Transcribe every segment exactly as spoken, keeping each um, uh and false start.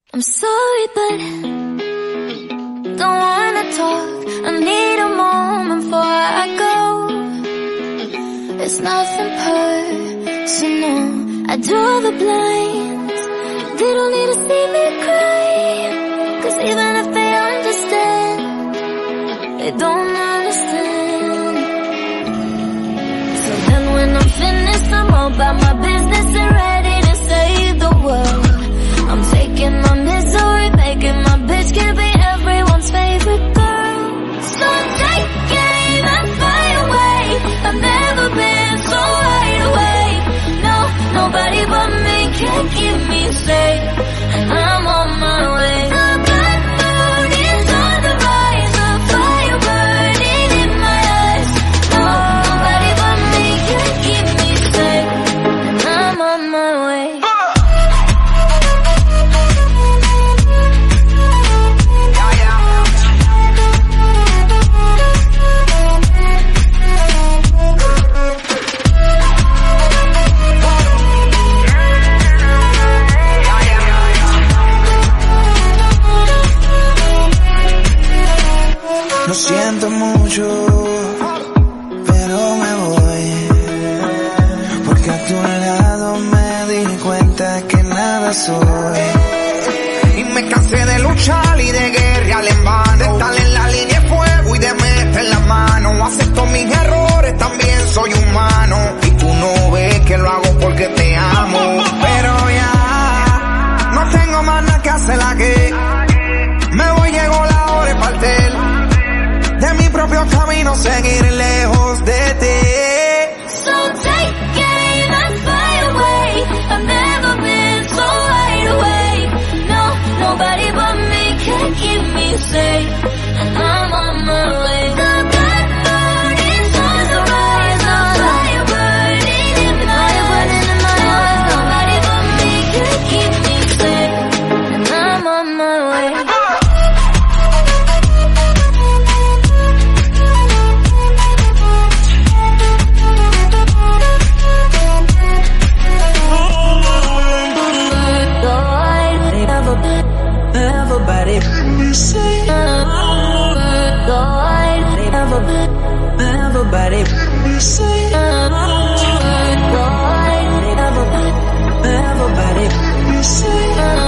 I'm sorry, but don't wanna talk. I need a moment before I go. It's nothing personal. I draw the blinds. They don't need to see me cry, 'cause even if they understand, they don't understand. So then when I'm finished, I'm all about my business and ready to save the world. I'm taking my misery, making my bitch can be everyone's favorite girl. So take aim and fly away. I've never been so wide awake. No, nobody but me can keep me safe, and I'm on my way. The black moon is on the rise, a fire burning in my eyes. No, nobody but me can keep me safe, and I'm on my way. Lo siento mucho, pero me voy, porque a tu lado me di cuenta que nada soy. Y me cansé de luchar y de guerrear en vano, de estar en la línea de fuego y de meter la mano. Acepto mis errores, también soy humano, y tú no ves que lo hago porque te amo. Pero ya, no tengo más nada que hacer aquí. Me voy, llegó la hora de partir de mi propio camino, seguir lejos de ti. So take aim and fly away. I've never been so wide awake. No, nobody but me can keep me safe, and I'm on my way. The black moon is on the rise, a fire burning in my eyes. Nobody but me can keep me safe, and I'm on my way. Everybody, say, everybody, say, everybody, say,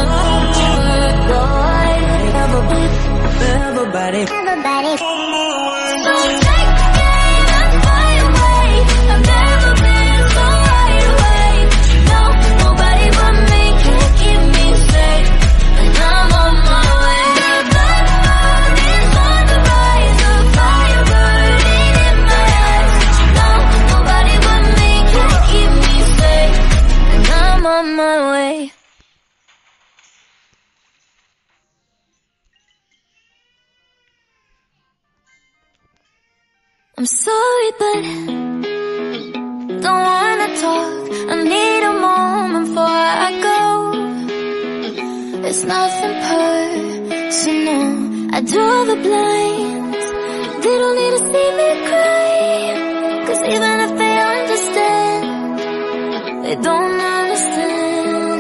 everybody, everybody. So take aim and fly away. I've never been so wide awake. No, nobody but me can keep me safe, and I'm on my way. The black moon is on the rise, a fire burning in my eyes. No, nobody but me can keep me safe, and I'm on my way. I'm sorry, but don't wanna talk. I need a moment before I go. It's nothing personal. I draw the blinds. They don't need to see me cry, 'cause even if they understand, they don't understand.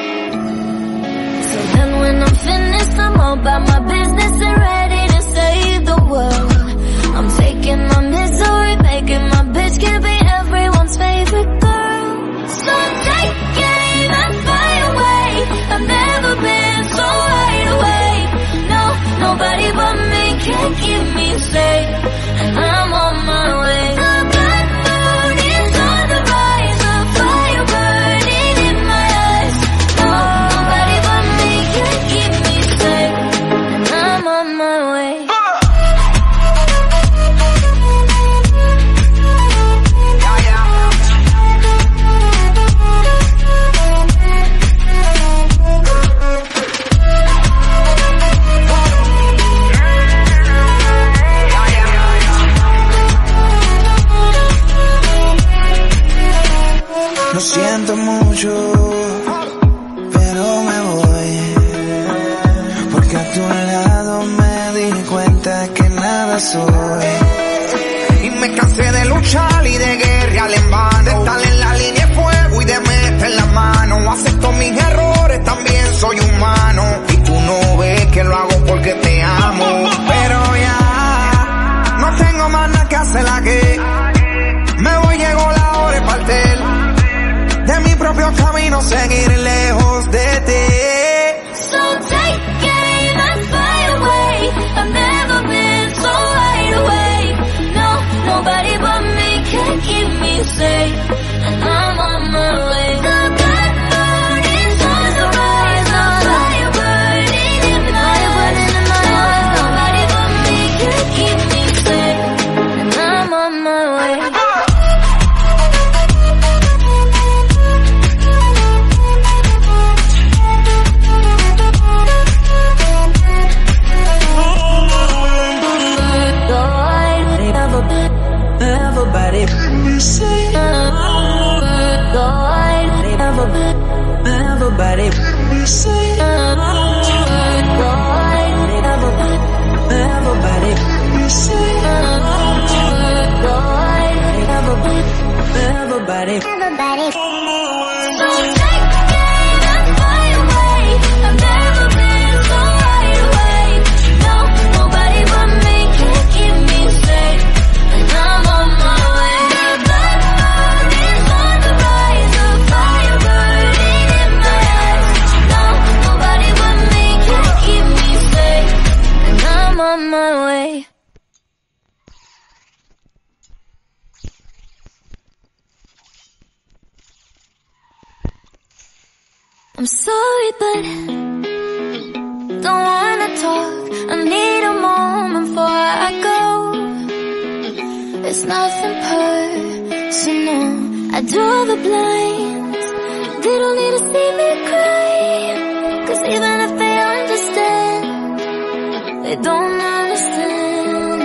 So then when I'm finished, I'm all about my business and ready to save the world. I'm taking my misery, making my bitch can be everyone's favorite girl. So take aim and fly away. I've never been so wide awake. No, nobody but me can keep me safe, and I'm on my way. The black moon is on the rise, a fire burning in my eyes. No, nobody but me can keep me safe, and I'm on my way. Lo siento mucho, pero me voy, porque a tu lado me di cuenta que nada soy. Y me cansé de luchar y de guerrear en vano, de estar en la línea de fuego y de meter la mano. Acepto mis errores, también soy humano, y Everybody, everybody. So take the game and fly away. I've never been so wide awake. No, nobody but me can keep me safe, and I'm on my way. The blood moon is on the rise, a fire burning in my eyes. No, nobody but me can keep me safe, and I'm on my way. I'm sorry, but don't wanna talk. I need a moment before I go. It's nothing personal. I draw the blinds. They don't need to see me cry, 'cause even if they understand, they don't understand.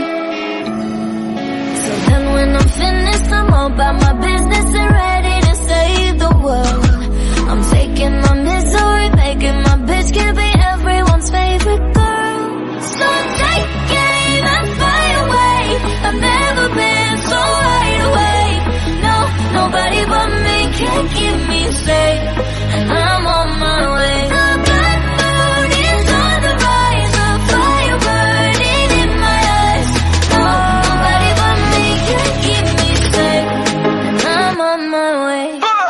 So then when I'm finished, I'm all about my business and ready to save the world. I'm taking my misery, making my bitch can be everyone's favorite girl. So take aim and fly away. I've never been so wide awake. No, nobody but me can keep me safe, and I'm on my way. The blood moon is on the rise, a fire burning in my eyes. No, nobody but me can keep me safe, and I'm on my way.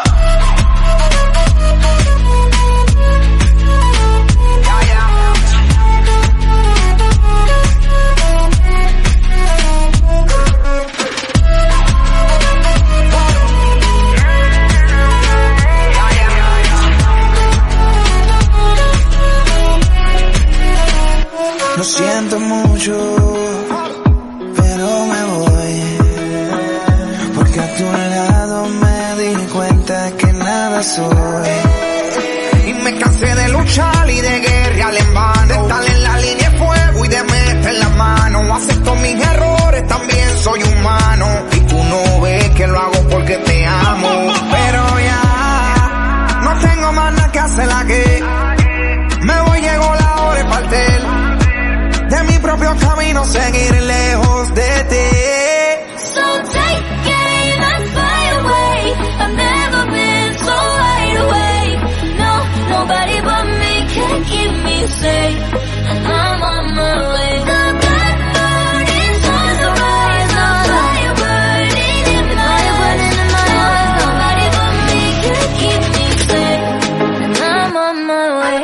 Lo siento mucho, pero me voy, porque a tu lado me di cuenta que nada soy. Y me cansé de luchar y de guerrear en vano, de estar en la línea de fuego y de meter la mano. Acepto mis errores, también soy humano, y tú no ves que lo hago porque te amo. Pero ya no tengo más nada que hacer aquí. Me voy, llegó la hora de partir de mi propio camino, seguir lejos de ti. So take aim and fly away. I've never been so wide awake. No, nobody but me can keep me safe, and I'm on my way. The blood moon is on the rise, a fire burning in my eyes. Nobody but me can keep me safe, and I'm on my way.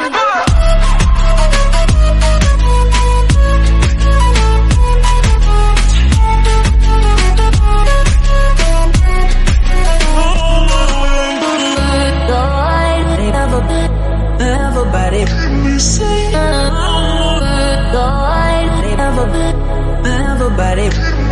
Everybody, everybody,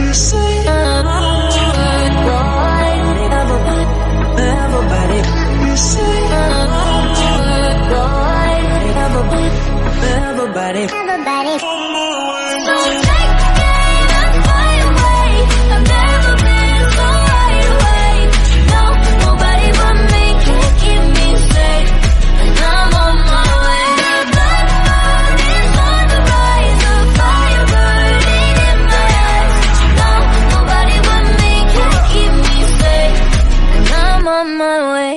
everybody, everybody. So take the game and fly away. I've never been so wide awake. No, nobody but me can keep me safe, and I'm on my way. The blood moon is on the rise, a fire burning in my eyes. No, nobody but me can keep me safe, and I'm on my way.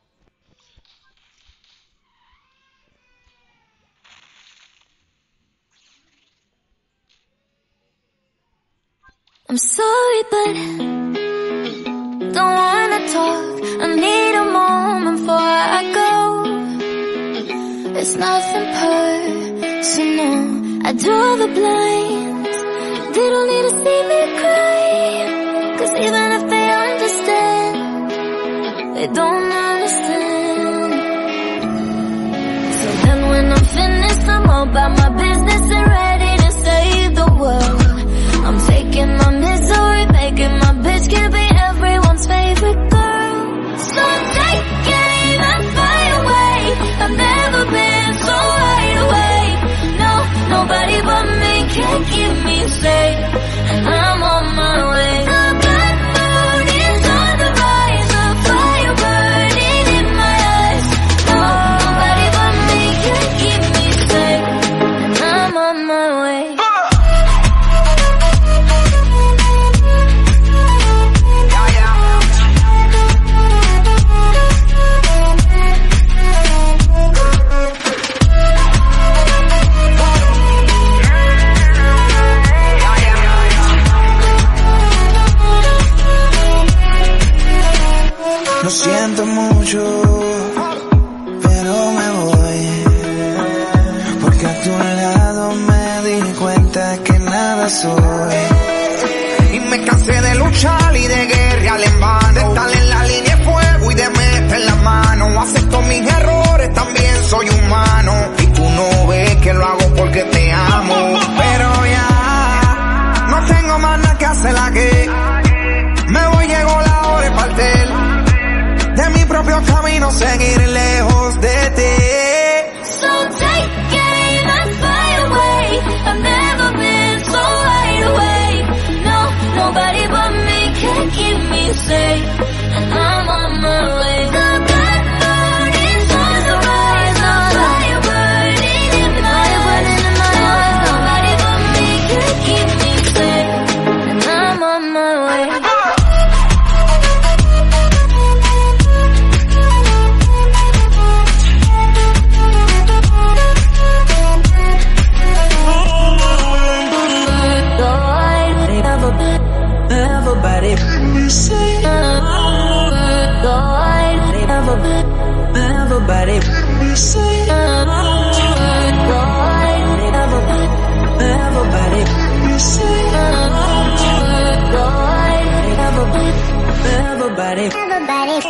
I'm sorry, but don't wanna talk. I need a moment before I go. It's nothing personal. I draw the blinds. They don't need to see me cry, 'cause even if they understand, they don't understand. So then when I'm finished, I'm all about my business and ready to save the world. I'm taking my misery, making my bitch can be everyone's favorite girl. So take aim and fly away. I've never been so wide awake. No, nobody but me can keep me safe, and I'm on my way. The blood moon is on the rise, a fire burning Lo siento mucho, pero me voy, porque a tu lado me di cuenta que nada soy. Y me cansé de luchar y de guerrear en vano, de estar en la línea de fuego y de meter la mano. Acepto mis errores, también soy humano, y tú no ves que lo hago porque te amo. Pero ya no tengo más nada que hacer aquí. Me voy, llegó la hora de partir de mi propio camino, seguir lejos de ti. So take aim and fly away. I've never been so wide awake. No, nobody but me can keep me safe, and I'm on my way. The black moon is on the rise, the fire burning in my eyes. Nobody but me can keep me safe, and I'm on my way. Everybody, everybody, everybody, everybody.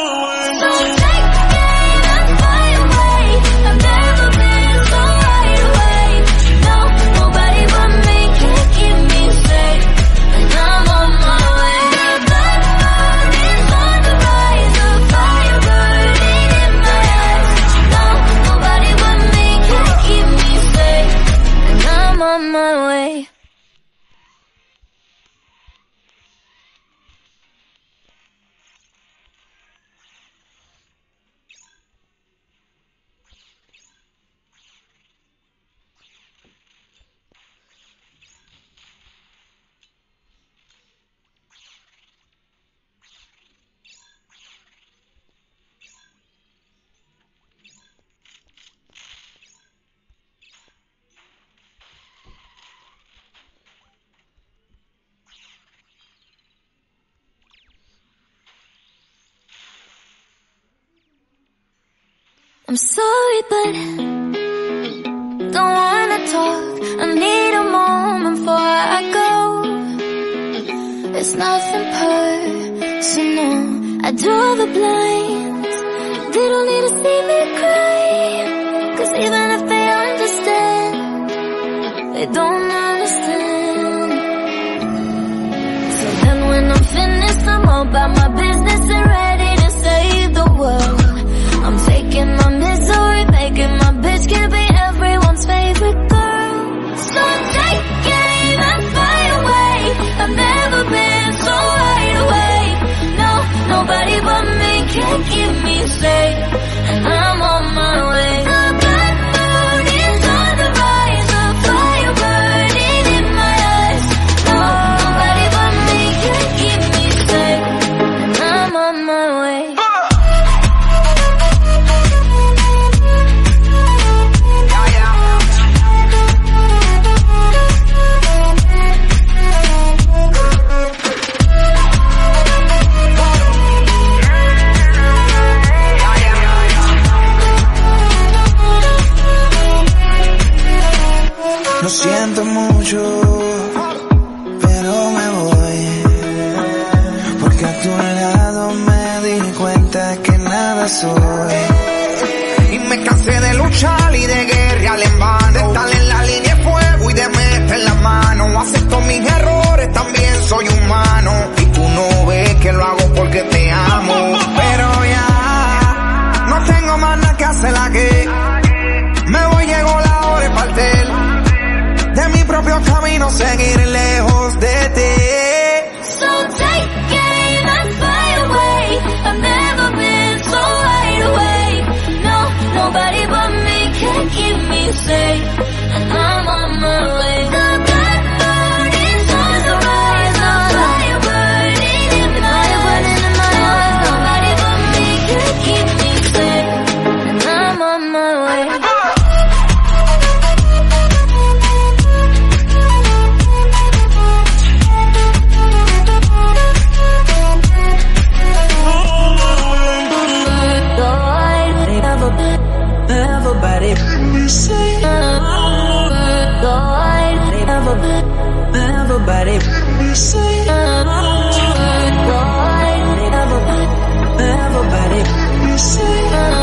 I'm sorry, but don't wanna talk. I need a moment before I go. It's nothing personal. I draw the blinds. They don't need to see me cry, 'cause even if they understand, they don't understand. So then when I'm finished, I'm all about my business and ready to save the world. I'm taking my misery, making my bitch can be everyone's favorite girl. So take aim and fly away. I've never been so wide awake. No, nobody but me can keep me safe, and I'm on my way. The black moon is on the rise, the fire burning in my eyes. No, nobody but me can keep me safe, and I'm on my way. Lo siento mucho, pero me voy, porque a tu lado me di cuenta que nada soy. Y me cansé de luchar y de guerrear en vano, de estar en la línea de fuego y de meter la mano. Acepto mis errores, también soy humano, y tú no ves que lo hago porque te amo. Pero ya no tengo más nada que hacer aquí. Me voy, llegó la hora de partir de mi propio camino, seguir lejos de ti. So take aim and fly away. I've never been so wide awake. No, nobody but me can keep me safe, and I'm on my way. The black moon is on the rise, the fire burning in my eyes. Nobody but me can keep me safe, and I'm on my way. Oh, Everybody, say everybody, say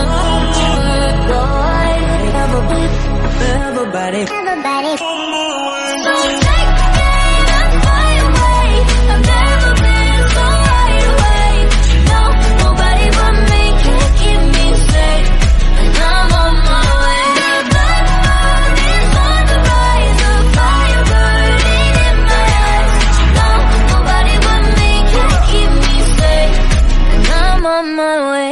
everybody, everybody. So take the game and fly away. I've never been so wide awake. No, nobody but me can keep me safe, and I'm on my way. The blood moon is on the rise, a fire burning in my eyes. No, nobody but me can keep me safe, and I'm on my way.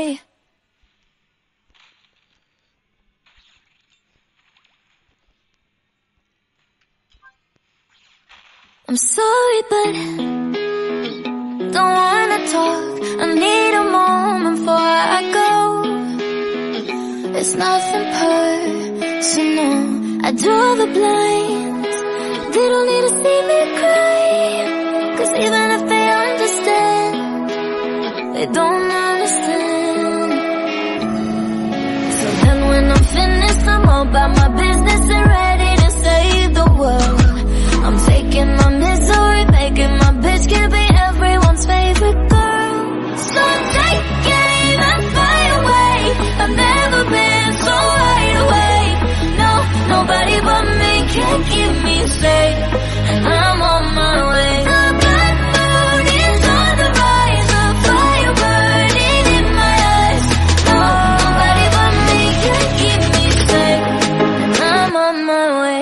I'm sorry, but don't wanna talk. I need a moment before I go. It's nothing personal. I draw the blinds. They don't need to see me cry, 'cause even if they understand, they don't understand. So then when I'm finished, I'm all about my business and ready to save the world. I'm taking my misery, making my bitch can be everyone's favorite girl. So take aim and fly away. I've never been so wide awake. No, nobody but me can keep me safe, and I'm on my way. The blood moon is on the rise, a fire burning in my eyes. No, nobody but me can keep me safe, and I'm on my way.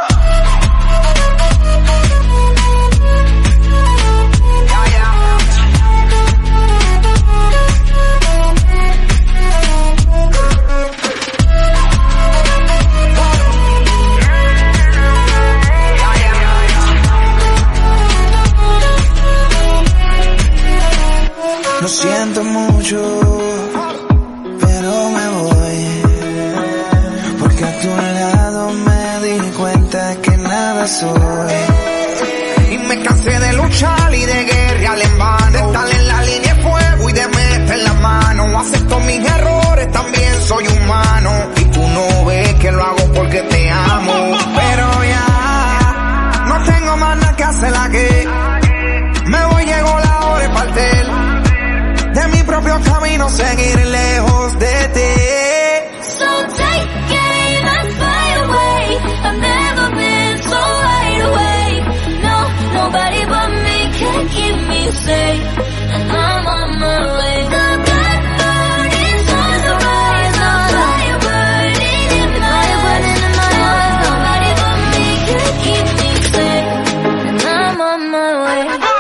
Lo siento mucho, pero me voy, porque a tu lado me di cuenta que nada soy. Y me cansé de luchar y de guerrear en vano, de estar en la línea de fuego y de meter la mano. Acepto mis errores, también soy humano, y tú no ves que lo hago porque te amo. Pero ya, no tengo más nada que hacer aquí. Me voy, llegó la hora de partir de mi propio camino, seguir lejos de ti. So take aim and fly away. I've never been so wide awake. No, nobody but me can keep me safe, and I'm on my way. The blood moon is on the rise, a fire burning in my eyes. Nobody but me can keep me safe, and I'm on my way.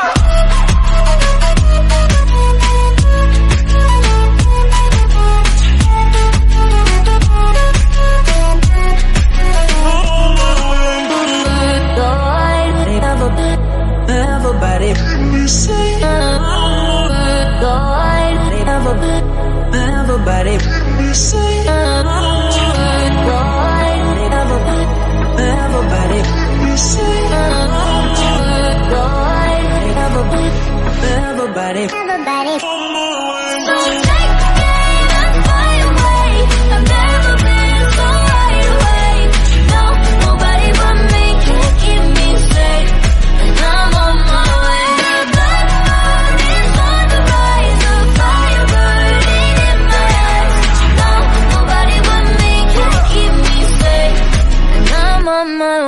Everybody, say everybody, say everybody, say everybody, everybody. So take aim and fly away. I've never been so wide awake. No, nobody but me can keep me safe, and I'm on my way. The blood moon is on the rise, a fire burning in my eyes. No, nobody but me can keep me safe, and I'm on my way.